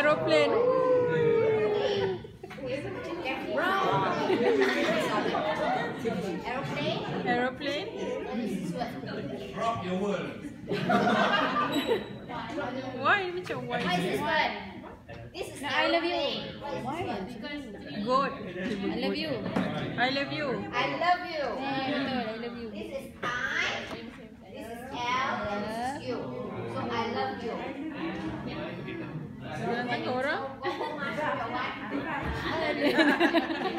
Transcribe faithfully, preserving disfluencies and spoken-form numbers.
Aeroplane. Aeroplane. Aeroplane. Rock your world. Why macam why? What is this word? This is No, I love you. Why? Goat. I love you. I love you. I love you. Eh, betul, I love you. This is I. This is L. And this is you. So I love you. Jangan tangkap orang. Go home after your wife.